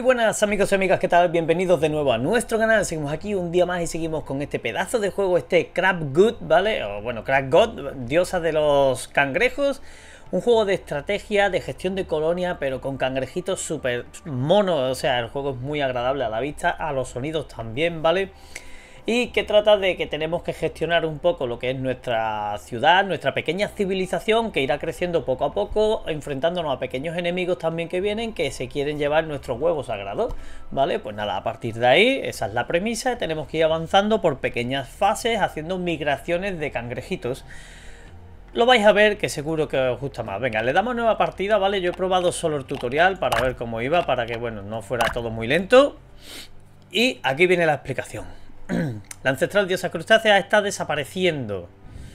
buenas amigos y amigas, ¿qué tal? Bienvenidos de nuevo a nuestro canal. Seguimos aquí un día más y seguimos con este pedazo de juego, este Crab God, ¿vale? O bueno, Crab God, diosa de los cangrejos. Un juego de estrategia, de gestión de colonia, pero con cangrejitos súper monos. O sea, el juego es muy agradable a la vista, a los sonidos también, ¿vale? Y que trata de que tenemos que gestionar un poco lo que es nuestra ciudad, nuestra pequeña civilización, que irá creciendo poco a poco, enfrentándonos a pequeños enemigos también que vienen, que se quieren llevar nuestros huevos sagrados, ¿vale? Pues nada, a partir de ahí, esa es la premisa, tenemos que ir avanzando por pequeñas fases, haciendo migraciones de cangrejitos. Lo vais a ver, que seguro que os gusta más. Venga, le damos nueva partida, ¿vale? Yo he probado solo el tutorial para ver cómo iba, para que, bueno, no fuera todo muy lento. Y aquí viene la explicación. La ancestral diosa crustácea está desapareciendo.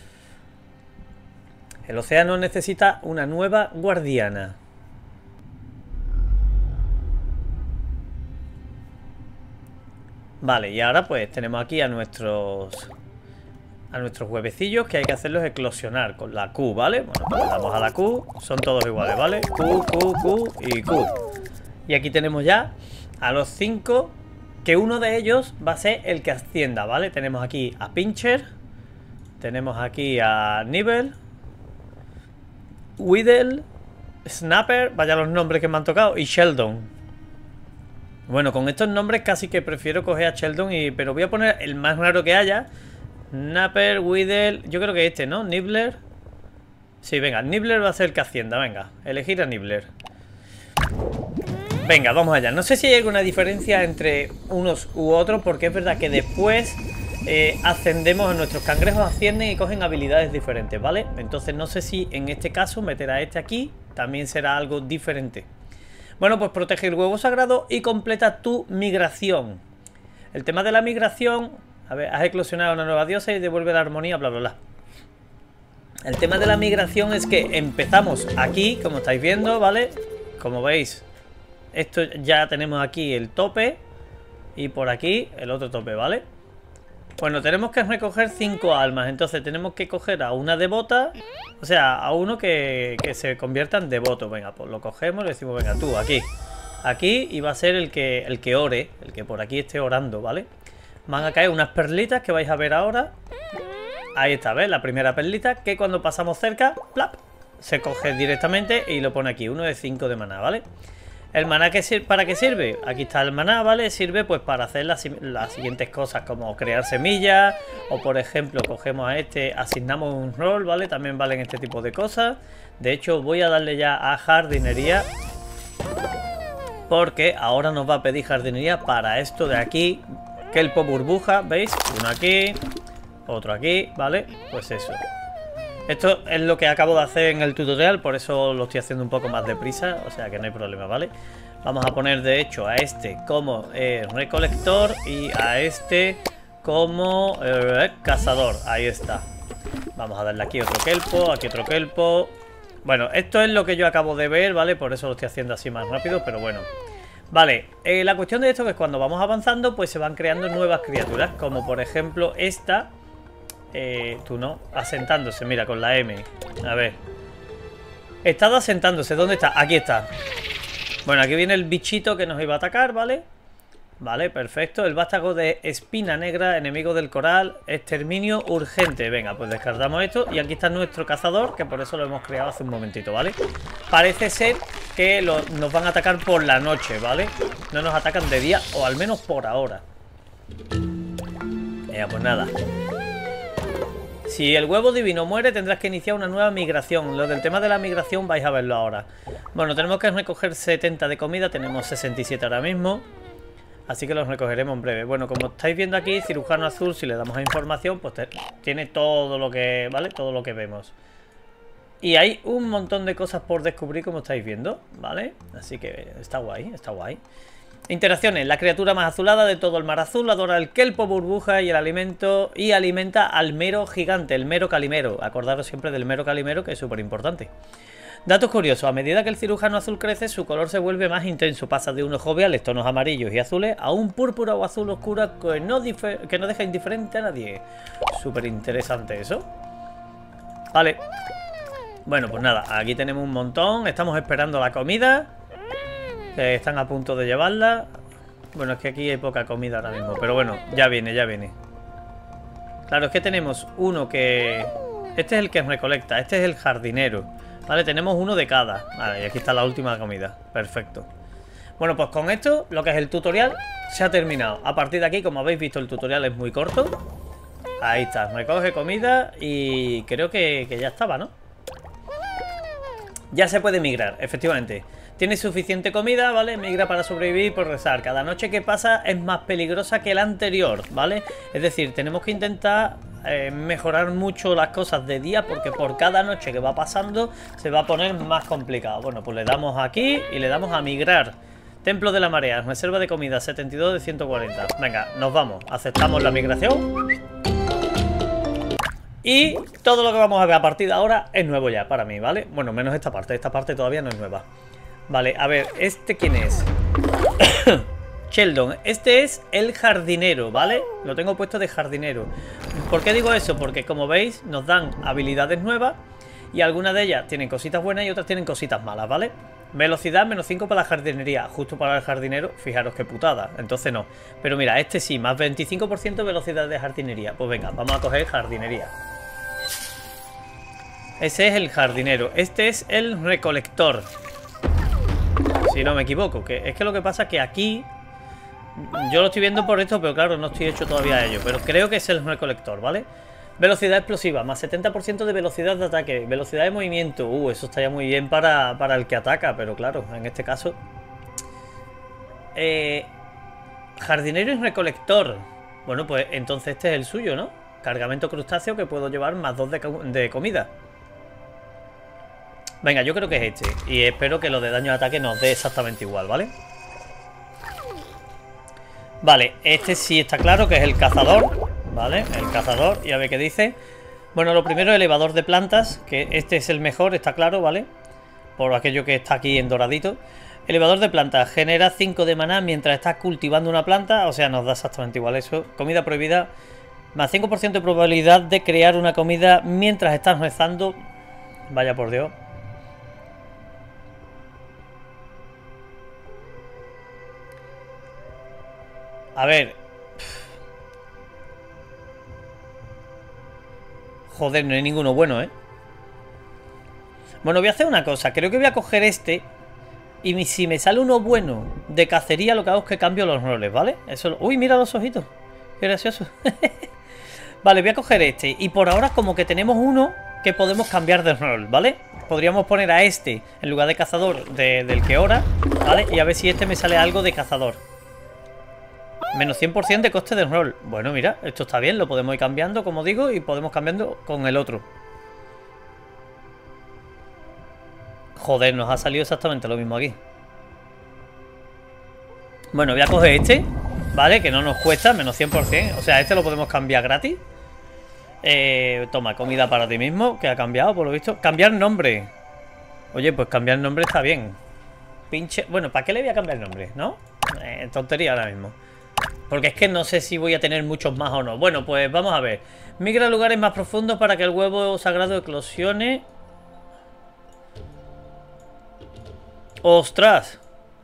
El océano necesita una nueva guardiana. Vale, y ahora pues tenemos aquí a nuestros huevecillos, que hay que hacerlos eclosionar con la Q, ¿vale? Bueno, pues le damos a la Q, son todos iguales, ¿vale? Q, Q, Q y Q. Y aquí tenemos ya a los 5, que uno de ellos va a ser el que ascienda, ¿vale? Tenemos aquí a Pincher, tenemos aquí a Nibble, Whittle, Snapper, vaya los nombres que me han tocado, y Sheldon. Bueno, con estos nombres casi que prefiero coger a Sheldon, pero voy a poner el más raro que haya. Snapper, Whittle, yo creo que este, ¿no? Nibbler. Sí, venga, Nibbler va a ser el que ascienda, venga, elegir a Nibbler. Venga, vamos allá. No sé si hay alguna diferencia entre unos u otros, porque es verdad que después ascendemos, nuestros cangrejos ascienden y cogen habilidades diferentes, ¿vale? Entonces no sé si en este caso meter a este aquí también será algo diferente. Bueno, pues protege el huevo sagrado y completa tu migración. El tema de la migración, a ver, has eclosionado una nueva diosa y devuelve la armonía, bla, bla, bla. El tema de la migración es que empezamos aquí, como estáis viendo, ¿vale? Como veis, esto ya tenemos aquí el tope y por aquí el otro tope, ¿vale? Bueno, tenemos que recoger 5 almas, entonces tenemos que coger a una devota, o sea, a uno que se convierta en devoto. Venga, pues lo cogemos y le decimos, venga, tú, aquí. Aquí, y va a ser el que ore, el que por aquí esté orando, ¿vale? Van a caer unas perlitas que vais a ver ahora. Ahí está, ¿ves? La primera perlita, que cuando pasamos cerca, ¡plap!, se coge directamente y lo pone aquí, uno de 5 de maná, ¿vale? ¿El maná para qué sirve? Aquí está el maná, ¿vale? Sirve pues para hacer las siguientes cosas, como crear semillas, o por ejemplo, cogemos a este, asignamos un rol, ¿vale? También valen este tipo de cosas. De hecho, voy a darle ya a jardinería, porque ahora nos va a pedir jardinería para esto de aquí, kelpo burbuja, ¿veis? Uno aquí, otro aquí, ¿vale? Pues eso. Esto es lo que acabo de hacer en el tutorial, por eso lo estoy haciendo un poco más deprisa, o sea que no hay problema, ¿vale? Vamos a poner de hecho a este como recolector y a este como cazador, ahí está. Vamos a darle aquí otro kelpo, aquí otro kelpo. Bueno, esto es lo que yo acabo de ver, ¿vale? Por eso lo estoy haciendo así más rápido, pero bueno. Vale, la cuestión de esto es que cuando vamos avanzando pues se van creando nuevas criaturas, como por ejemplo esta. Tú no, asentándose, mira, con la M. A ver. Estado asentándose, ¿dónde está? Aquí está. Bueno, aquí viene el bichito que nos iba a atacar, ¿vale? Vale, perfecto. El vástago de espina negra, enemigo del coral, exterminio urgente. Venga, pues descartamos esto. Y aquí está nuestro cazador, que por eso lo hemos creado hace un momentito, ¿vale? Parece ser que nos van a atacar por la noche, ¿vale? No nos atacan de día, o al menos por ahora. Pues nada. Si el huevo divino muere, tendrás que iniciar una nueva migración. Lo del tema de la migración vais a verlo ahora. Bueno, tenemos que recoger 70 de comida. Tenemos 67 ahora mismo. Así que los recogeremos en breve. Bueno, como estáis viendo aquí, cirujano azul, si le damos a información, pues tiene todo lo que, ¿vale? Todo lo que vemos. Y hay un montón de cosas por descubrir, como estáis viendo, ¿vale? Así que está guay, está guay. Interacciones. La criatura más azulada de todo el mar azul adora el kelpo burbuja y el alimento, y alimenta al mero gigante, el mero calimero. Acordaros siempre del mero calimero, que es súper importante. Datos curiosos. A medida que el cirujano azul crece, su color se vuelve más intenso. Pasa de unos joviales tonos amarillos y azules a un púrpura o azul oscura que no deja indiferente a nadie. Súper interesante eso. Vale. Bueno, pues nada, aquí tenemos un montón. Estamos esperando la comida. Que están a punto de llevarla. Bueno, es que aquí hay poca comida ahora mismo. Pero bueno, ya viene, ya viene. Claro, es que tenemos uno que... Este es el que recolecta, este es el jardinero. Vale, tenemos uno de cada. Vale, y aquí está la última comida. Perfecto. Bueno, pues con esto, lo que es el tutorial se ha terminado. A partir de aquí, como habéis visto, el tutorial es muy corto. Ahí está, recoge comida y creo que ya estaba, ¿no? Ya se puede migrar, efectivamente. Tiene suficiente comida, ¿vale? Migra para sobrevivir y progresar. Cada noche que pasa es más peligrosa que la anterior, ¿vale? Es decir, tenemos que intentar mejorar mucho las cosas de día, porque por cada noche que va pasando se va a poner más complicado. Bueno, pues le damos aquí y le damos a migrar. Templo de la Marea, reserva de comida 72 de 140. Venga, nos vamos, aceptamos la migración. Y todo lo que vamos a ver a partir de ahora es nuevo ya para mí, ¿vale? Bueno, menos esta parte todavía no es nueva. Vale, a ver, ¿este quién es? Sheldon, este es el jardinero, ¿vale? Lo tengo puesto de jardinero. ¿Por qué digo eso? Porque como veis nos dan habilidades nuevas y algunas de ellas tienen cositas buenas y otras tienen cositas malas, ¿vale? Velocidad menos 5 para la jardinería. Justo para el jardinero, fijaros qué putada. Entonces no. Pero mira, este sí, más 25% de velocidad de jardinería. Pues venga, vamos a coger jardinería. Ese es el jardinero. Este es el recolector, si no me equivoco. Es que lo que pasa es que aquí yo lo estoy viendo por esto, pero claro, no estoy hecho todavía a ello. Pero creo que es el recolector, ¿vale? Velocidad explosiva, más 70% de velocidad de ataque. Velocidad de movimiento. Eso estaría muy bien para el que ataca. Pero claro, en este caso jardinero y recolector. Bueno, pues entonces este es el suyo, ¿no? Cargamento crustáceo, que puedo llevar más 2 de comida. Venga, yo creo que es este. Y espero que lo de daño de ataque nos dé exactamente igual, ¿vale? Vale, este sí está claro que es el cazador. Vale, el cazador. Y a ver qué dice. Bueno, lo primero, elevador de plantas. Que este es el mejor, está claro, ¿vale? Por aquello que está aquí en doradito. Elevador de plantas. Genera 5 de maná mientras estás cultivando una planta. O sea, nos da exactamente igual eso. Comida prohibida. Más 5% de probabilidad de crear una comida mientras estás rezando. Vaya por Dios. A ver. Joder, no hay ninguno bueno, ¿eh? Bueno, voy a hacer una cosa. Creo que voy a coger este. Y si me sale uno bueno de cacería, lo que hago es que cambio los roles, ¿vale? Eso. Uy, mira los ojitos. Qué gracioso. Vale, voy a coger este. Y por ahora como que tenemos uno que podemos cambiar de rol, ¿vale? Podríamos poner a este en lugar de cazador del que ora, ¿vale? Y a ver si este me sale algo de cazador. Menos 100% de coste de rol. Bueno, mira, esto está bien. Lo podemos ir cambiando, como digo. Y podemos cambiando con el otro. Joder, nos ha salido exactamente lo mismo aquí. Bueno, voy a coger este, ¿vale? Que no nos cuesta, menos 100%. O sea, este lo podemos cambiar gratis. Toma, comida para ti mismo. Que ha cambiado, por lo visto. Cambiar nombre. Oye, pues cambiar nombre está bien. Pinche... Bueno, ¿para qué le voy a cambiar el nombre? ¿No? Tontería ahora mismo. Porque es que no sé si voy a tener muchos más o no. Bueno, pues vamos a ver. Migra a lugares más profundos para que el huevo sagrado eclosione. ¡Ostras!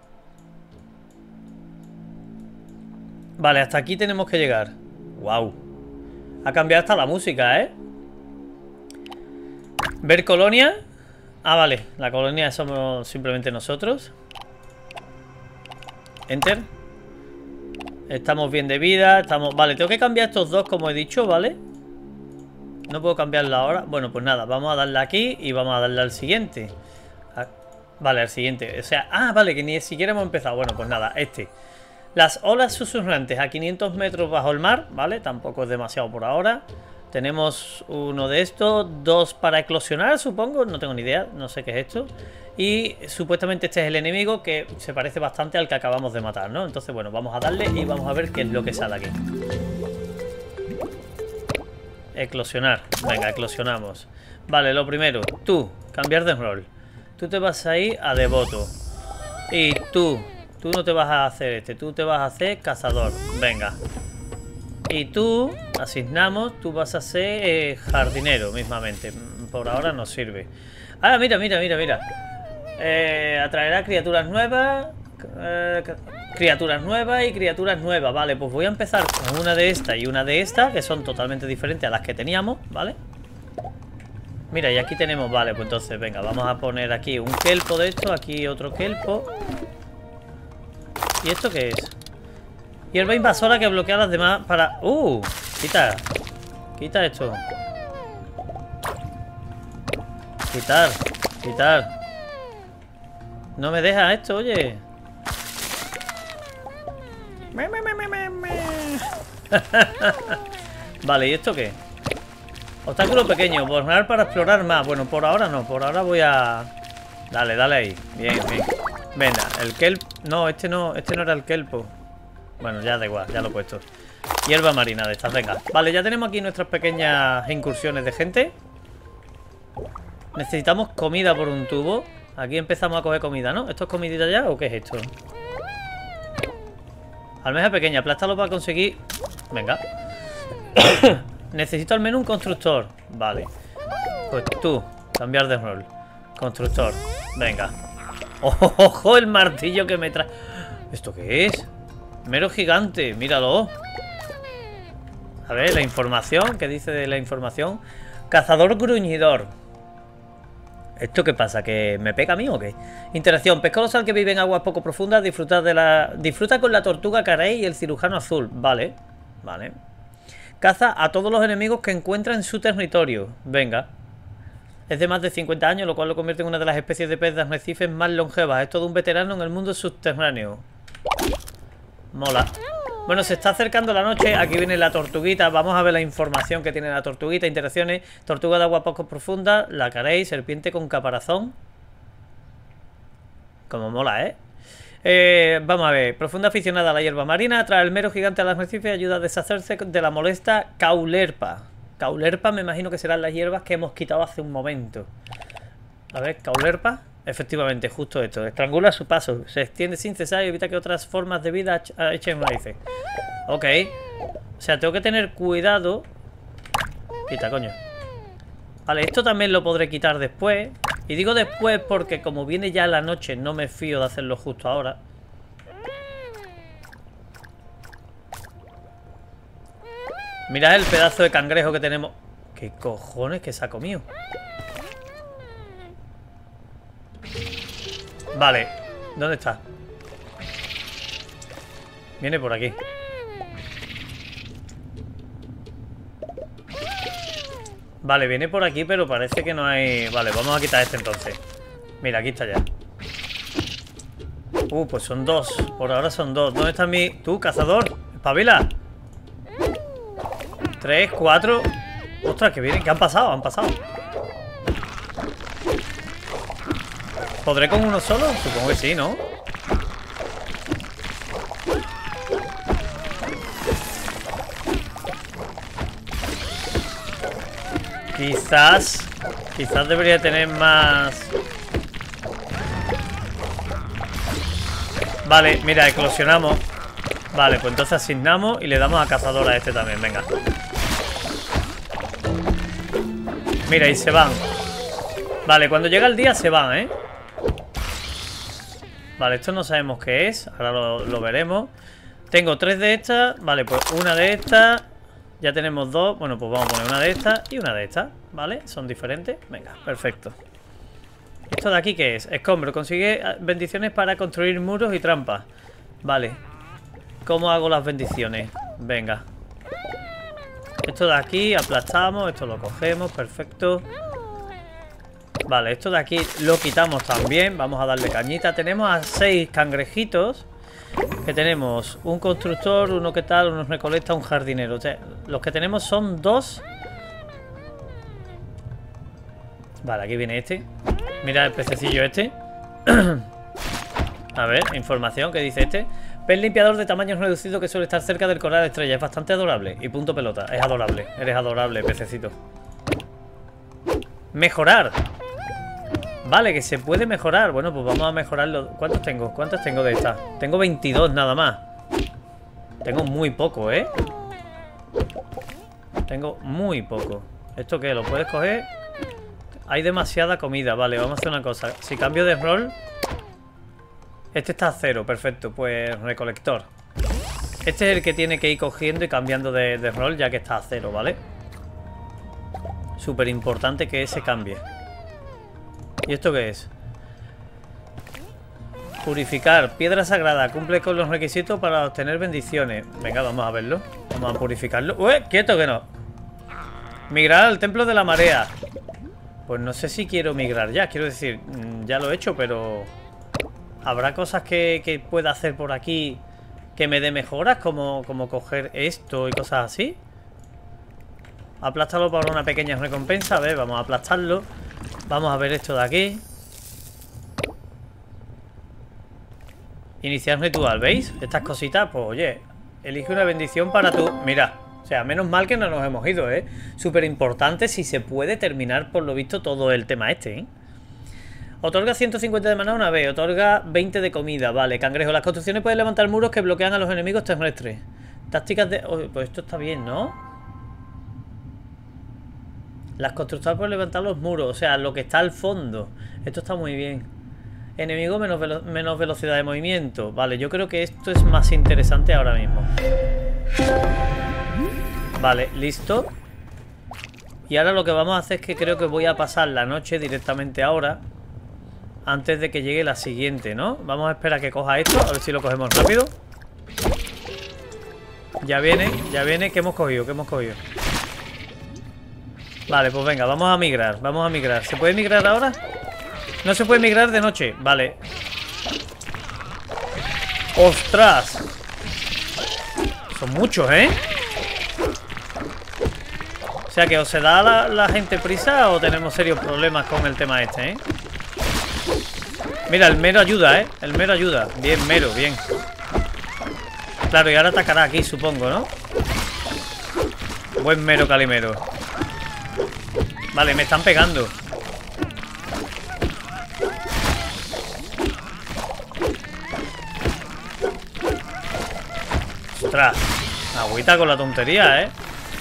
Vale, hasta aquí tenemos que llegar. ¡Wow! Ha cambiado hasta la música, ¿eh? Ver colonia. Ah, vale. La colonia somos simplemente nosotros. Enter. Estamos bien de vida. Estamos... Vale, tengo que cambiar estos dos, como he dicho, ¿vale? No puedo cambiarla ahora. Bueno, pues nada, vamos a darle aquí y vamos a darle al siguiente. Vale, al siguiente. O sea, ah, vale, que ni siquiera hemos empezado. Bueno, pues nada, este. Las olas susurrantes a 500 metros bajo el mar, ¿vale? Tampoco es demasiado por ahora. Tenemos uno de estos, dos para eclosionar, supongo. No tengo ni idea, no sé qué es esto. Y supuestamente este es el enemigo, que se parece bastante al que acabamos de matar, ¿no? Entonces, bueno, vamos a darle y vamos a ver qué es lo que sale aquí. Eclosionar. Venga, eclosionamos. Vale, lo primero, tú, cambiar de rol. Tú te vas a ir a devoto. Y tú no te vas a hacer este, tú te vas a hacer cazador. Venga. Y tú, asignamos, tú vas a ser jardinero mismamente. Por ahora no sirve. Ah, mira. Atraerá criaturas nuevas. criaturas nuevas y criaturas nuevas. Vale, pues voy a empezar con una de estas y una de estas, que son totalmente diferentes a las que teníamos, ¿vale? Mira, y aquí tenemos, vale, pues entonces, venga, vamos a poner aquí un kelpo de esto, aquí otro kelpo. ¿Y esto qué es? Hierba invasora que bloquea a las demás para... Quita. Quita esto. Quitar. No me deja esto, oye. Vale, ¿y esto qué? Obstáculo pequeño, borrar para explorar más. Bueno, por ahora no, por ahora voy a... Dale ahí. Bien. Venga, el kelp... No, este no era el kelpo. Bueno, ya da igual, ya lo he puesto. Hierba marina de estas, venga. Vale, ya tenemos aquí nuestras pequeñas incursiones de gente. Necesitamos comida por un tubo. Aquí empezamos a coger comida, ¿no? ¿Esto es comidita ya o qué es esto? Almeja pequeña, aplástalo para conseguir... Venga. Necesito al menos un constructor. Vale. Pues tú, cambiar de rol. Constructor, venga. ¡Ojo! El martillo que me trae. ¿Esto qué es? Mero gigante, míralo. A ver, la información. ¿Qué dice de la información? Cazador gruñidor. ¿Esto qué pasa? ¿Que me pega a mí o qué? Interacción. Pez colosal que vive en aguas poco profundas. Disfruta con la tortuga carey y el cirujano azul. Vale. Caza a todos los enemigos que encuentra en su territorio. Venga. Es de más de 50 años, lo cual lo convierte en una de las especies de pez de arrecifes más longevas. Es todo un veterano en el mundo subterráneo. Mola. Bueno, se está acercando la noche. Aquí viene la tortuguita. Vamos a ver la información que tiene la tortuguita. Interacciones. Tortuga de agua poco profunda. La carey. Serpiente con caparazón. Como mola, vamos a ver. Profunda aficionada a la hierba marina. Trae el mero gigante al arrecife y ayuda a deshacerse de la molesta caulerpa. Caulerpa me imagino que serán las hierbas que hemos quitado hace un momento. A ver, caulerpa. Efectivamente, justo esto. Estrangula su paso. Se extiende sin cesar y evita que otras formas de vida echen raíces. Ok. O sea, tengo que tener cuidado. Quita, coño. Vale, esto también lo podré quitar después. Y digo después porque como viene ya la noche, no me fío de hacerlo justo ahora. Mirad el pedazo de cangrejo que tenemos. ¿Qué cojones que se ha comido? Vale, ¿dónde está? Viene por aquí. Vale, viene por aquí, pero parece que no hay... Vale, vamos a quitar este entonces. Mira, aquí está ya. Pues son dos. Por ahora son dos. ¿Dónde está mi... Tú, cazador? Espabila. 3, 4. Ostras, que vienen. ¿Qué han pasado? Han pasado. ¿Podré con uno solo? Supongo que sí, ¿no? Quizás debería tener más... Vale, mira, eclosionamos. Vale, pues entonces asignamos y le damos a cazador a este también, venga. Mira, y se van. Vale, cuando llega el día se van, ¿eh? Vale, esto no sabemos qué es. Ahora lo veremos. Tengo 3 de estas. Vale, pues una de estas. Ya tenemos 2. Bueno, pues vamos a poner una de estas y una de estas. ¿Vale? Son diferentes. Venga, perfecto. ¿Esto de aquí qué es? Escombro. Consigue bendiciones para construir muros y trampas. Vale. ¿Cómo hago las bendiciones? Venga. Esto de aquí aplastamos. Esto lo cogemos. Perfecto. Vale, esto de aquí lo quitamos también. Vamos a darle cañita. Tenemos a 6 cangrejitos. Que tenemos un constructor, uno que tal, uno recolecta, un jardinero. O sea, los que tenemos son 2. Vale, aquí viene este. Mira el pececillo este. A ver, información que dice este. Pez limpiador de tamaño reducido que suele estar cerca del coral estrella. Es bastante adorable. Y punto pelota. Es adorable. Eres adorable, pececito. Mejorar. Vale, que se puede mejorar. Bueno, pues vamos a mejorarlo. ¿Cuántos tengo? ¿Cuántos tengo de estas? Tengo 22 nada más. Tengo muy poco, ¿eh? Tengo muy poco. ¿Esto qué? ¿Lo puedes coger? Hay demasiada comida. Vale, vamos a hacer una cosa. Si cambio de rol... Este está a 0, perfecto. Pues recolector. Este es el que tiene que ir cogiendo y cambiando de rol, ya que está a 0, ¿vale? Súper importante que ese cambie. ¿Y esto qué es? Purificar. Piedra sagrada. Cumple con los requisitos para obtener bendiciones. Venga, vamos a verlo. Vamos a purificarlo. ¡Uy! ¡Quieto que no! Migrar al templo de la marea. Pues no sé si quiero migrar ya. Quiero decir, ya lo he hecho, pero... ¿Habrá cosas que pueda hacer por aquí que me dé mejoras? Como coger esto y cosas así. Aplastarlo para una pequeña recompensa. A ver, vamos a aplastarlo. Vamos a ver esto de aquí. Iniciar ritual, ¿veis? Estas cositas, pues oye, elige una bendición para tu... Mira, o sea, menos mal que no nos hemos ido, ¿eh? Súper importante si se puede terminar, por lo visto, todo el tema este, ¿eh? Otorga 150 de maná una vez, otorga 20 de comida, vale. Cangrejo, las construcciones pueden levantar muros que bloquean a los enemigos terrestres. Tácticas de... Oh, pues esto está bien, ¿no? Las constructoras pueden levantar los muros, o sea, lo que está al fondo. Esto está muy bien. Enemigo menos velocidad de movimiento. Vale, yo creo que esto es más interesante ahora mismo. Vale, listo. Y ahora lo que vamos a hacer es que creo que voy a pasar la noche directamente ahora, antes de que llegue la siguiente, ¿no? Vamos a esperar a que coja esto, a ver si lo cogemos rápido. Ya viene, ¿qué hemos cogido? ¿Qué hemos cogido? Vale, pues venga, vamos a migrar, vamos a migrar. ¿Se puede migrar ahora? No se puede migrar de noche, vale. ¡Ostras! Son muchos, ¿eh? O sea que o se da la gente prisa o tenemos serios problemas con el tema este, ¿eh? Mira, el mero ayuda, ¿eh? El mero ayuda. Bien, mero, bien. Claro, y ahora atacará aquí, supongo, ¿no? Buen mero calimero. Vale, me están pegando. Ostras. Agüita con la tontería, ¿eh?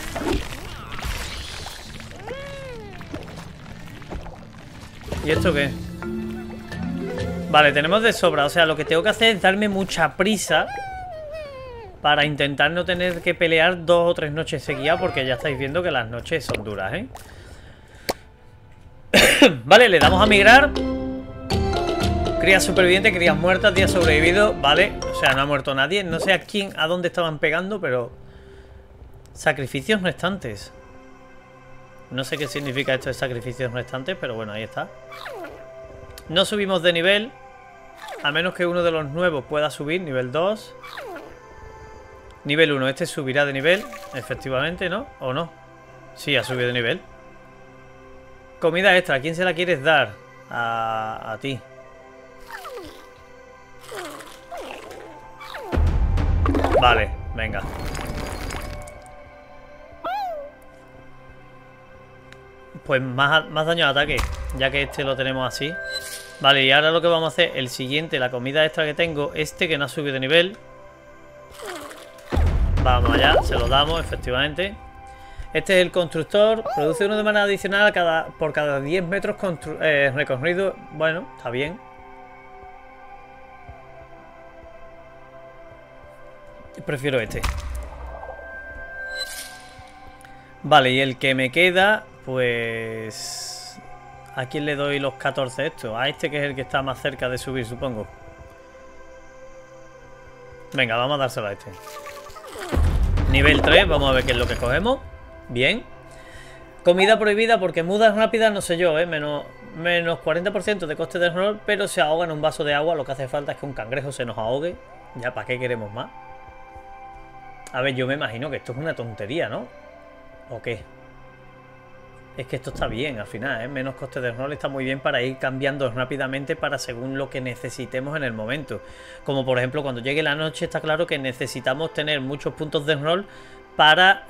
¿Y esto qué? Vale, tenemos de sobra. O sea, lo que tengo que hacer es darme mucha prisa para intentar no tener que pelear 2 o 3 noches seguidas, porque ya estáis viendo que las noches son duras, ¿eh? Vale, le damos a migrar. Crías supervivientes, crías muertas, días sobrevividos. Vale, o sea, no ha muerto nadie. No sé a dónde estaban pegando, pero... Sacrificios restantes. No sé qué significa esto de sacrificios restantes, pero bueno, ahí está. No subimos de nivel, a menos que uno de los nuevos pueda subir. Nivel 2. Nivel 1, este subirá de nivel, efectivamente, ¿no? ¿O no? Sí, ha subido de nivel. Comida extra, ¿a quién se la quieres dar? A ti. Vale, venga. Pues más daño de ataque, ya que este lo tenemos así. Vale, y ahora lo que vamos a hacer, el siguiente, la comida extra que tengo, este que no ha subido de nivel. Vamos allá, se lo damos, efectivamente. Este es el constructor, produce 1 de maná adicional por cada 10 metros recorrido. Bueno, está bien. Prefiero este. Vale, y el que me queda, pues... ¿A quién le doy los 14 estos? A este que es el que está más cerca de subir, supongo. Venga, vamos a dárselo a este. Nivel 3, vamos a ver qué es lo que cogemos. Bien. Comida prohibida porque mudas rápidas, no sé yo, menos 40% de coste de rol, pero se ahoga en un vaso de agua. Lo que hace falta es que un cangrejo se nos ahogue. Ya, ¿para qué queremos más? A ver, yo me imagino que esto es una tontería, ¿no? ¿O qué? Es que esto está bien al final, ¿eh? Menos coste de rol está muy bien para ir cambiando rápidamente para según lo que necesitemos en el momento. Como por ejemplo cuando llegue la noche está claro que necesitamos tener muchos puntos de rol para...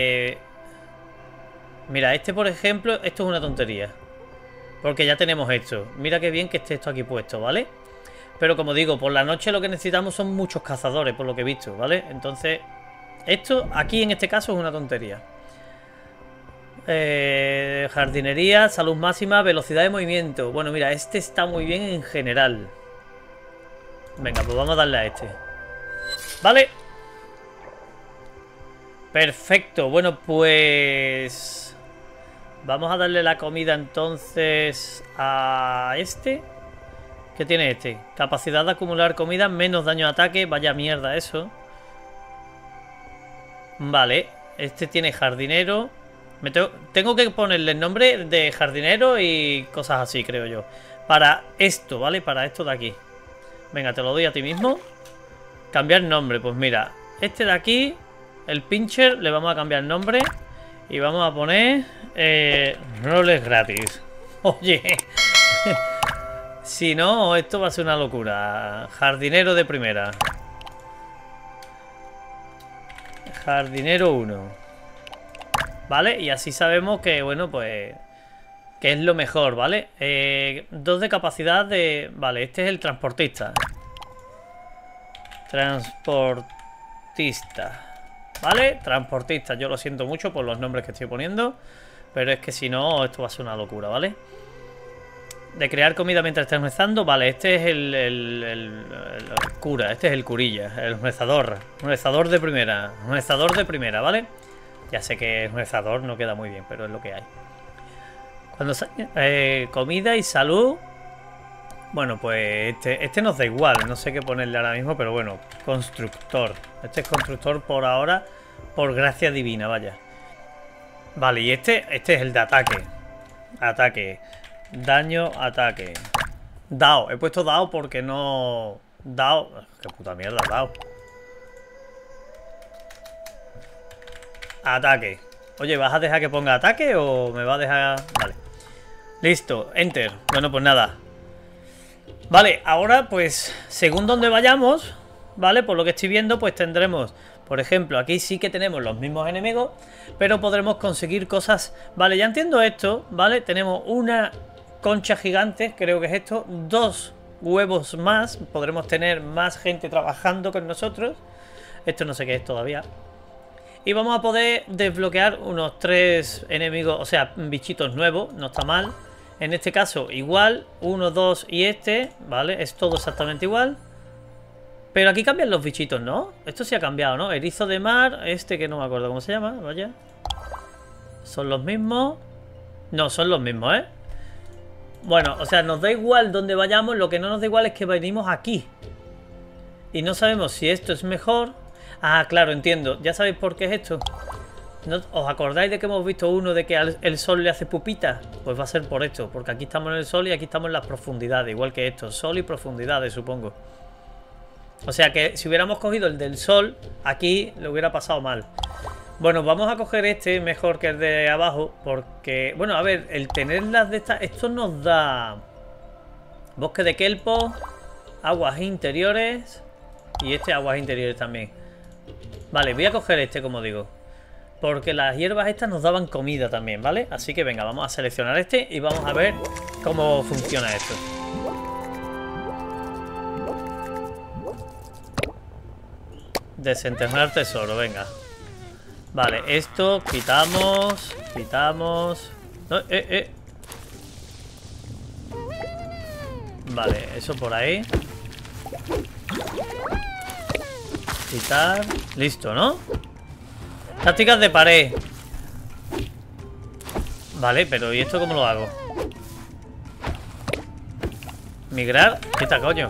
Mira, este por ejemplo, esto es una tontería. Porque ya tenemos esto. Mira qué bien que esté esto aquí puesto, ¿vale? Pero como digo, por la noche lo que necesitamos son muchos cazadores, por lo que he visto, ¿vale? Entonces, esto aquí en este caso es una tontería. Jardinería, salud máxima, velocidad de movimiento. Bueno, mira, este está muy bien en general. Venga, pues vamos a darle a este. Vale. Perfecto, bueno, pues... Vamos a darle la comida entonces a este. ¿Qué tiene este? Capacidad de acumular comida, menos daño de ataque. Vaya mierda eso. Vale, este tiene jardinero. Tengo que ponerle el nombre de jardinero y cosas así, creo yo. Para esto, ¿vale? Para esto de aquí. Venga, te lo doy a ti mismo. Cambiar nombre, pues mira. Este de aquí, el pincher, le vamos a cambiar el nombre. Y vamos a poner... roles gratis. Oye. Si no, esto va a ser una locura. Jardinero de primera. Jardinero 1. ¿Vale? Y así sabemos que, bueno, pues... Que es lo mejor, ¿vale? 2 de capacidad de... Vale, este es el transportista. Transportista. ¿Vale? Transportista. Yo lo siento mucho por los nombres que estoy poniendo. Pero es que si no, esto va a ser una locura, ¿vale? De crear comida mientras estás rezando. Vale, este es el cura. Este es el curilla. El rezador. Un rezador de primera. Un rezador de primera, ¿vale? Ya sé que el rezador no queda muy bien, pero es lo que hay. Cuando comida y salud. Bueno, pues este nos da igual. No sé qué ponerle ahora mismo, pero bueno. Constructor. Este es constructor por ahora. Por gracia divina, vaya. Vale, y este es el de ataque. Ataque. Daño, ataque. Dao. He puesto Dao porque no... Dao. Qué puta mierda, Dao. Ataque. Oye, ¿vas a dejar que ponga ataque o me va a dejar...? Vale. Listo. Enter. Bueno, pues nada. Vale, ahora pues según donde vayamos, ¿vale? Por lo que estoy viendo, pues tendremos... Por ejemplo, aquí sí que tenemos los mismos enemigos, pero podremos conseguir cosas... Vale, ya entiendo esto, ¿vale? Tenemos una concha gigante, creo que es esto. 2 huevos más. Podremos tener más gente trabajando con nosotros. Esto no sé qué es todavía. Y vamos a poder desbloquear unos 3 enemigos, o sea, bichitos nuevos, no está mal. En este caso, igual, 1, 2 y este, ¿vale? Es todo exactamente igual. Pero aquí cambian los bichitos, ¿no? Esto sí ha cambiado, ¿no? Erizo de mar, este que no me acuerdo cómo se llama, vaya. ¿Son los mismos? No, son los mismos, ¿eh? Bueno, o sea, nos da igual donde vayamos, lo que no nos da igual es que venimos aquí. Y no sabemos si esto es mejor... Ah, claro, entiendo. ¿Ya sabéis por qué es esto? ¿No os acordáis de que hemos visto uno de que el sol le hace pupita? Pues va a ser por esto, porque aquí estamos en el sol y aquí estamos en las profundidades, igual que esto, sol y profundidades, supongo. O sea que si hubiéramos cogido el del sol, aquí le hubiera pasado mal. Bueno, vamos a coger este mejor que el de abajo, porque... Bueno, a ver, el tener las de estas... Esto nos da... Bosque de kelpo, aguas interiores y este aguas interiores también. Vale, voy a coger este, como digo, porque las hierbas estas nos daban comida también, ¿vale? Así que venga, vamos a seleccionar este y vamos a ver cómo funciona esto. Desenterrar tesoro, venga. Vale, esto quitamos. Quitamos. No, Vale, eso por ahí. Quitar. Listo, ¿no? Tácticas de pared. Vale, pero ¿y esto cómo lo hago? Migrar. Quita, coño.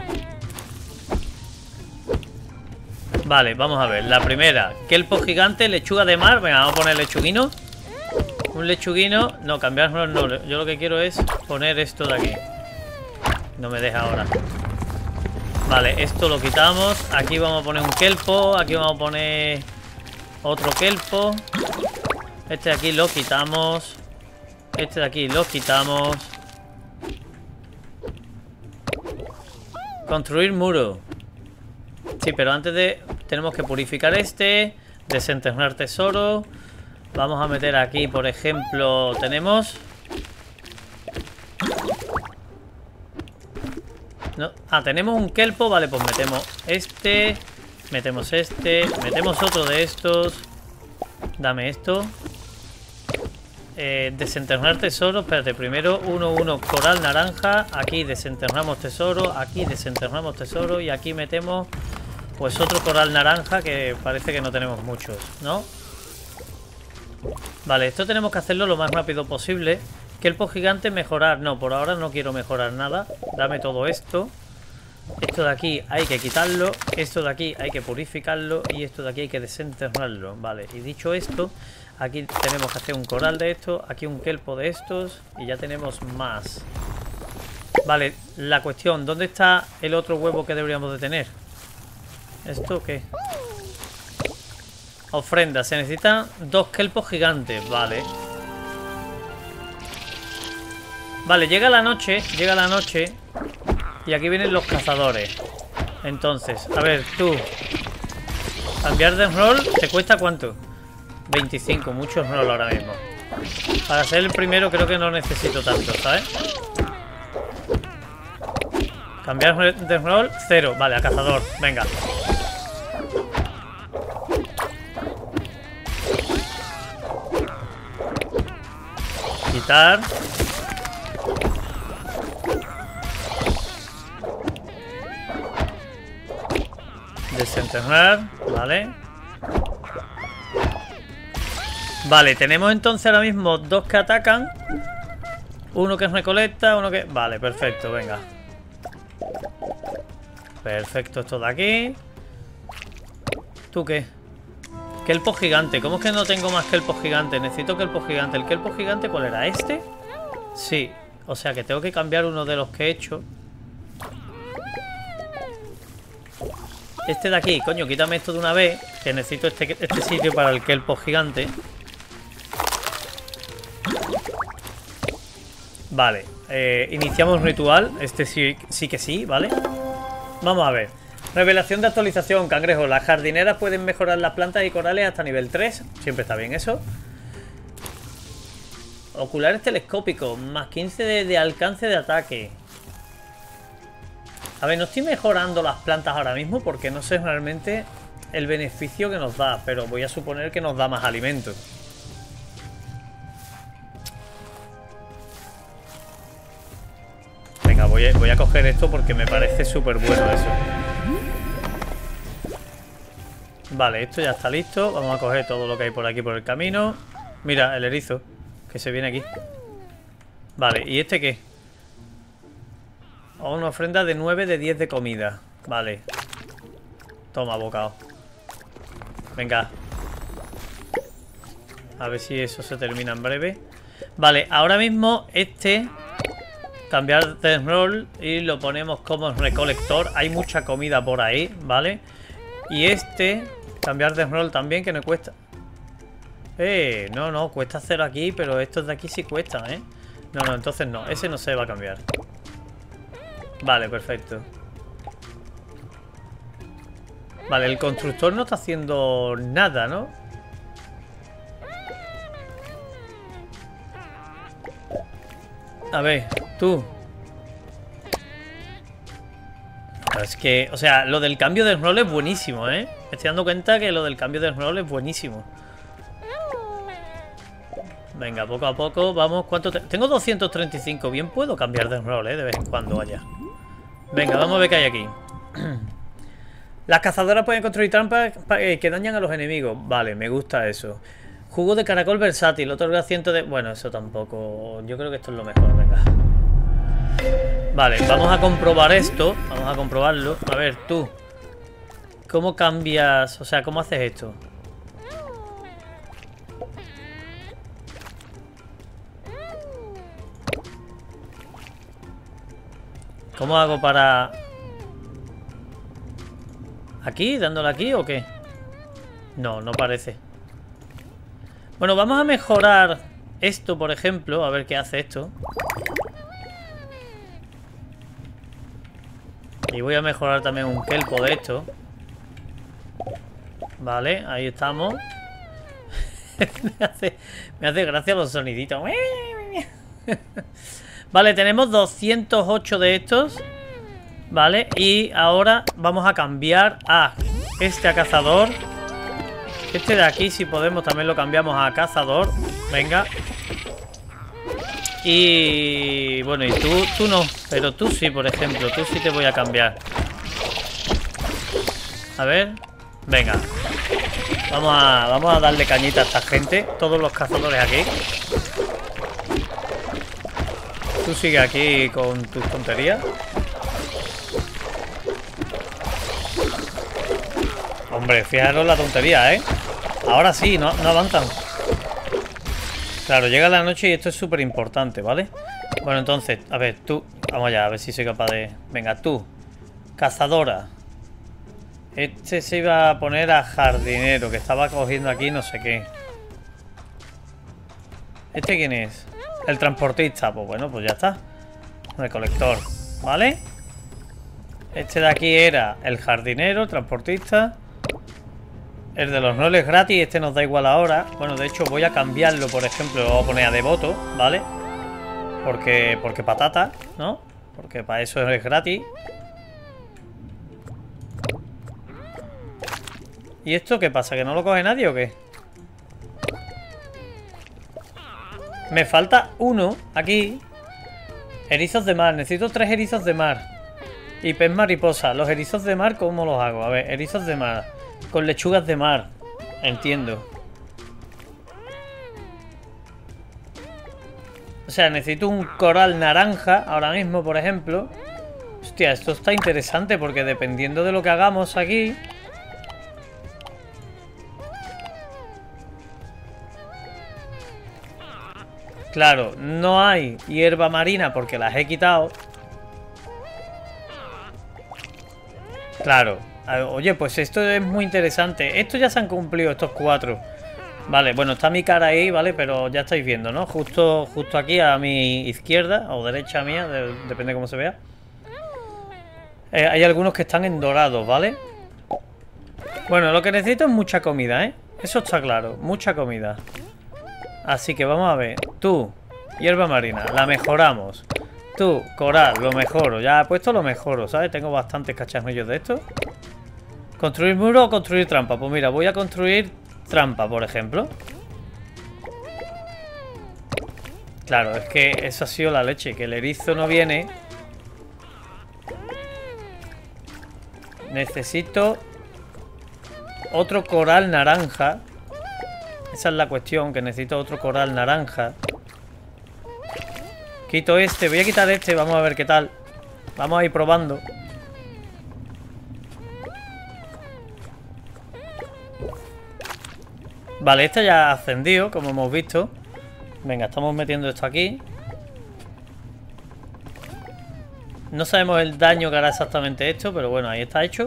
Vale, vamos a ver. La primera, kelpo gigante, lechuga de mar. Venga, vamos a poner lechuguino. Un lechuguino. No, cambiarlo no. Yo lo que quiero es poner esto de aquí. No me deja ahora. Vale, esto lo quitamos. Aquí vamos a poner un kelpo. Aquí vamos a poner otro kelpo. Este de aquí lo quitamos. Este de aquí lo quitamos. Construir muro. Sí, pero antes de... Tenemos que purificar este. Desenterrar tesoro. Vamos a meter aquí, por ejemplo... Tenemos... No. Ah, tenemos un kelpo. Vale, pues metemos este. Metemos este. Metemos otro de estos. Dame esto. desenterrar tesoro. Espérate, primero 1, coral naranja. Aquí desenterramos tesoro. Aquí desenterramos tesoro. Y aquí metemos pues otro coral naranja, que parece que no tenemos muchos, ¿no? Vale, esto tenemos que hacerlo lo más rápido posible. Kelpo gigante, mejorar. No, por ahora no quiero mejorar nada. Dame todo esto. Esto de aquí hay que quitarlo. Esto de aquí hay que purificarlo. Y esto de aquí hay que desenterrarlo. Vale, y dicho esto, aquí tenemos que hacer un coral de esto. Aquí un kelpo de estos. Y ya tenemos más. Vale, la cuestión, ¿dónde está el otro huevo que deberíamos de tener? ¿Esto qué? Ofrenda, se necesitan 2 kelpos gigantes. Vale. Vale, llega la noche. Llega la noche. Y aquí vienen los cazadores. Entonces, a ver, tú. Cambiar de rol, ¿te cuesta cuánto? 25, mucho rol ahora mismo. Para ser el primero creo que no necesito tanto, ¿sabes? Cambiar de rol, 0. Vale, a cazador, venga. Quitar. Desenterrar, vale. Vale, tenemos entonces ahora mismo 2 que atacan. Uno que recolecta, uno que... Vale, perfecto, venga. Perfecto, esto de aquí. ¿Tú qué? Kelpo gigante, ¿cómo es que no tengo más kelpo gigante? Necesito kelpo gigante. ¿El kelpo gigante cuál era? ¿Este? Sí, o sea que tengo que cambiar uno de los que he hecho. Este de aquí, coño, quítame esto de una vez. Que necesito este sitio para el kelpo gigante. Vale, iniciamos ritual. Este sí que sí, ¿vale? Vamos a ver. Revelación de actualización, cangrejo. Las jardineras pueden mejorar las plantas y corales hasta nivel 3. Siempre está bien eso. Oculares telescópicos, más 15 de alcance de ataque. A ver, no estoy mejorando las plantas ahora mismo porque no sé realmente el beneficio que nos da, pero voy a suponer que nos da más alimento. Venga, voy a coger esto porque me parece súper bueno eso. Vale, esto ya está listo. Vamos a coger todo lo que hay por aquí por el camino. Mira, el erizo que se viene aquí. Vale, ¿y este qué? Una ofrenda de 9 de 10 de comida. Vale. Toma, bocado. Venga. A ver si eso se termina en breve. Vale, ahora mismo este... Cambiar de rol y lo ponemos como recolector. Hay mucha comida por ahí, ¿vale? Y este... Cambiar de rol también, que no cuesta. No, cuesta 0 aquí, pero estos de aquí sí cuestan, ¿eh? No, entonces no. Ese no se va a cambiar. Vale, perfecto. Vale, el constructor no está haciendo nada, ¿no? A ver, tú. Es que, o sea, lo del cambio de rol es buenísimo, ¿eh? Me estoy dando cuenta que lo del cambio de rol es buenísimo. Venga, poco a poco, vamos. ¿Cuánto tengo? 235. Bien puedo cambiar de rol, ¿eh? De vez en cuando, vaya. Venga, vamos a ver qué hay aquí. Las cazadoras pueden construir trampas que dañan a los enemigos. Vale, me gusta eso. Jugo de caracol versátil, otorga 100 de... Bueno, eso tampoco... Yo creo que esto es lo mejor, venga. Vale, vamos a comprobar esto. Vamos a comprobarlo. A ver, tú. ¿Cómo cambias? O sea, ¿cómo haces esto? ¿Cómo hago para...? ¿Aquí? ¿Dándole aquí o qué? No, no parece. Bueno, vamos a mejorar esto, por ejemplo. A ver qué hace esto. Y voy a mejorar también un kelpo de esto. Vale, ahí estamos. me hace gracia los soniditos. Vale, tenemos 208 de estos. Vale, y ahora vamos a cambiar a este a cazador. Este de aquí, si podemos, también lo cambiamos a cazador. Venga. Y bueno, y tú no, pero tú sí, por ejemplo, tú sí te voy a cambiar. A ver, venga. Vamos a darle cañita a esta gente. Todos los cazadores aquí. Tú sigue aquí con tus tonterías. Hombre, fijaros la tontería, ¿eh? Ahora sí, no avanzan. Claro, llega la noche y esto es súper importante, ¿vale? Bueno, entonces, a ver, tú. Vamos allá, a ver si soy capaz de... Venga, tú. Cazadora. Este se iba a poner a jardinero, que estaba cogiendo aquí no sé qué. ¿Este quién es? El transportista. Pues bueno, pues ya está. Recolector, ¿vale? Este de aquí era el jardinero, el transportista. El de los nobles gratis, este nos da igual ahora. Bueno, de hecho voy a cambiarlo, por ejemplo. Lo voy a poner a devoto, ¿vale? Porque patata, ¿no? Porque para eso es gratis. ¿Y esto qué pasa? ¿Que no lo coge nadie o qué? Me falta uno aquí. Erizos de mar. Necesito 3 erizos de mar. Y pez mariposa. Los erizos de mar, ¿cómo los hago? A ver, erizos de mar. Con lechugas de mar. Entiendo. O sea, necesito un coral naranja ahora mismo, por ejemplo. Hostia, esto está interesante porque dependiendo de lo que hagamos aquí... Claro, no hay hierba marina porque las he quitado. Claro. Oye, pues esto es muy interesante. Estos ya se han cumplido, estos 4. Vale, bueno, está mi cara ahí, ¿vale? Pero ya estáis viendo, ¿no? Justo aquí a mi izquierda o derecha mía, depende de cómo se vea. Hay algunos que están en dorados, ¿vale? Bueno, lo que necesito es mucha comida, ¿eh? Eso está claro, mucha comida. Así que vamos a ver. Tú, hierba marina, la mejoramos. Tú, coral, lo mejoro. Ya he puesto lo mejoro, ¿sabes? Tengo bastantes cacharrillos de esto. ¿Construir muro o construir trampa? Pues mira, voy a construir trampa, por ejemplo. Claro, es que eso ha sido la leche. Que el erizo no viene. Necesito otro coral naranja. Esa es la cuestión, que necesito otro coral naranja. Quito este, voy a quitar este, vamos a ver qué tal. Vamos a ir probando. Vale, este ya ha ascendido, como hemos visto. Venga, estamos metiendo esto aquí. No sabemos el daño que hará exactamente esto, pero bueno, ahí está hecho.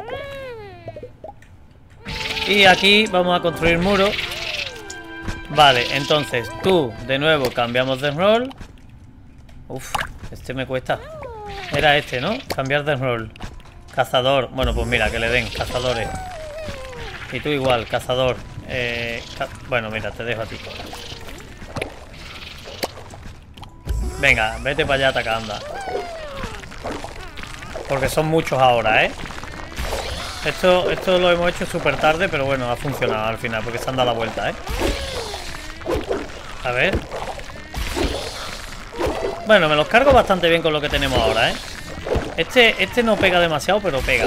Y aquí vamos a construir muros. Vale, entonces tú, de nuevo, cambiamos de rol. Uf, este me cuesta. Era este, ¿no? Cambiar de rol. Cazador. Bueno, pues mira, que le den cazadores. Y tú igual, cazador. Bueno, mira, te dejo a ti. Venga, vete para allá a atacar, anda. Porque son muchos ahora, ¿eh? Esto lo hemos hecho súper tarde, pero bueno, ha funcionado al final, porque se han dado la vuelta, ¿eh? A ver. Bueno, me los cargo bastante bien con lo que tenemos ahora, ¿eh? Este no pega demasiado, pero pega.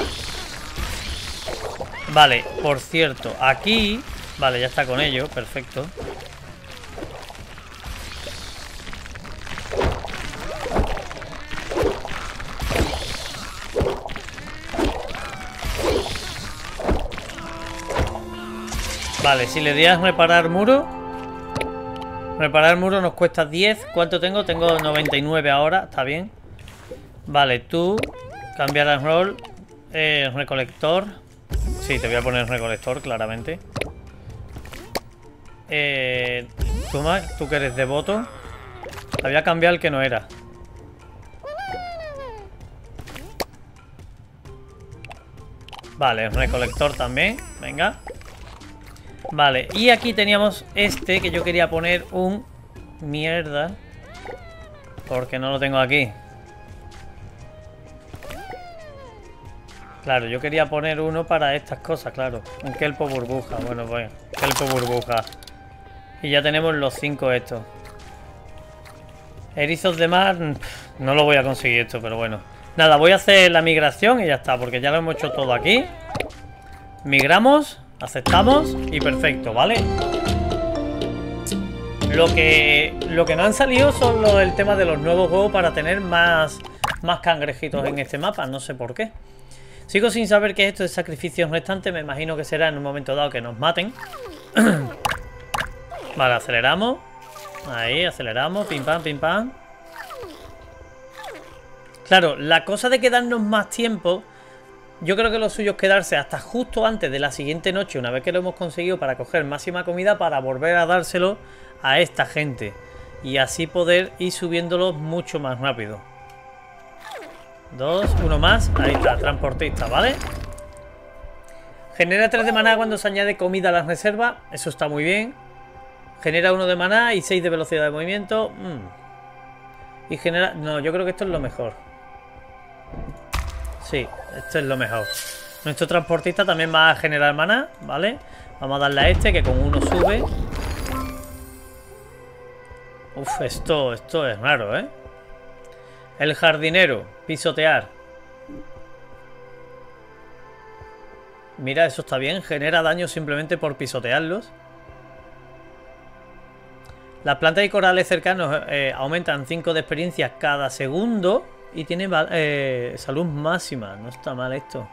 Vale, por cierto, aquí... Vale, ya está con ello, perfecto. Vale, si le di a reparar muro. Reparar muro nos cuesta 10. ¿Cuánto tengo? Tengo 99 ahora, está bien. Vale, tú cambiar el rol. Recolector. Sí, te voy a poner recolector, claramente. Tú que eres devoto. Te voy a cambiar el que no era. Vale, recolector también. Venga. Vale, y aquí teníamos este que yo quería poner un... Mierda. Porque no lo tengo aquí. Claro, yo quería poner uno para estas cosas, claro. Un kelpo burbuja. Bueno, pues, kelpo burbuja. Y ya tenemos los 5 estos. Erizos de mar, no lo voy a conseguir esto, pero bueno. Nada, voy a hacer la migración y ya está, porque ya lo hemos hecho todo aquí. Migramos, aceptamos y perfecto, ¿vale? Lo que no han salido son el tema de los nuevos juegos para tener más cangrejitos en este mapa, no sé por qué. Sigo sin saber qué es esto de sacrificios restantes, me imagino que será en un momento dado que nos maten. Vale, aceleramos. Ahí, aceleramos, pim pam, pim pam. Claro, la cosa de quedarnos más tiempo, yo creo que lo suyo es quedarse hasta justo antes de la siguiente noche, una vez que lo hemos conseguido, para coger máxima comida, para volver a dárselo a esta gente. Y así poder ir subiéndolos mucho más rápido. 2, uno más, ahí está, transportista, ¿vale? Genera 3 de maná cuando se añade comida a las reservas, eso está muy bien. Genera 1 de maná y 6 de velocidad de movimiento. Y genera... No, yo creo que esto es lo mejor. Sí, esto es lo mejor. Nuestro transportista también va a generar maná, ¿vale? Vamos a darle a este, que con 1 sube. Uf, esto es raro, ¿eh? El jardinero, pisotear. Mira, eso está bien. Genera daño simplemente por pisotearlos. Las plantas y corales cercanos aumentan 5 de experiencia cada segundo. Y tiene salud máxima. No está mal esto.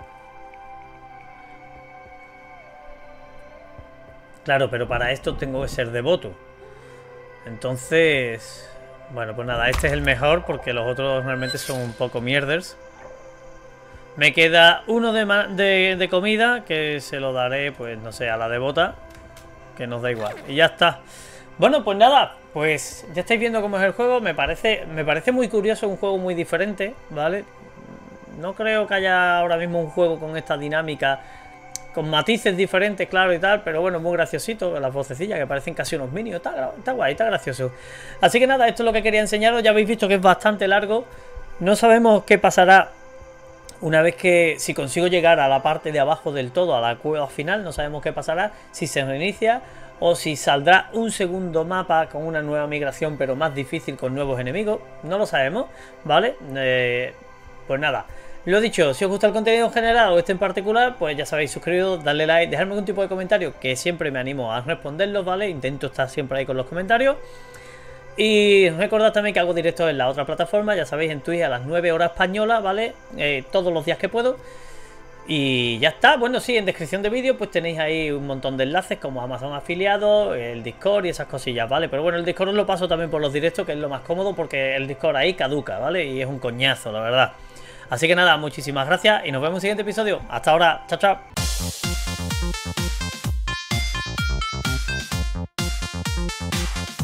Claro, pero para esto tengo que ser devoto. Entonces... Bueno, pues nada, este es el mejor porque los otros realmente son un poco mierders. Me queda 1 de comida que se lo daré, pues no sé, a la devota, que nos da igual. Y ya está. Bueno, pues nada, pues ya estáis viendo cómo es el juego. Me parece muy curioso, un juego muy diferente, ¿vale? No creo que haya ahora mismo un juego con esta dinámica, con matices diferentes, claro, y tal, pero bueno, muy graciosito, las vocecillas que parecen casi unos minions, está guay, está gracioso. Así que nada, esto es lo que quería enseñaros, ya habéis visto que es bastante largo, no sabemos qué pasará una vez que, si consigo llegar a la parte de abajo del todo, a la cueva final, no sabemos qué pasará, si se reinicia o si saldrá un segundo mapa con una nueva migración, pero más difícil, con nuevos enemigos, no lo sabemos, ¿vale? Pues nada. Lo dicho, si os gusta el contenido en general o este en particular, pues ya sabéis, suscribiros, darle like, dejarme algún tipo de comentario, que siempre me animo a responderlos, ¿vale? Intento estar siempre ahí con los comentarios. Y recordad también que hago directos en la otra plataforma, ya sabéis, en Twitch a las 9 horas española, ¿vale? Todos los días que puedo. Y ya está, bueno, sí, en descripción de vídeo pues tenéis ahí un montón de enlaces como Amazon afiliado, el Discord y esas cosillas, ¿vale? Pero bueno, el Discord os lo paso también por los directos, que es lo más cómodo porque el Discord ahí caduca, ¿vale? Y es un coñazo, la verdad. Así que nada, muchísimas gracias y nos vemos en el siguiente episodio. Hasta ahora, chao, chao.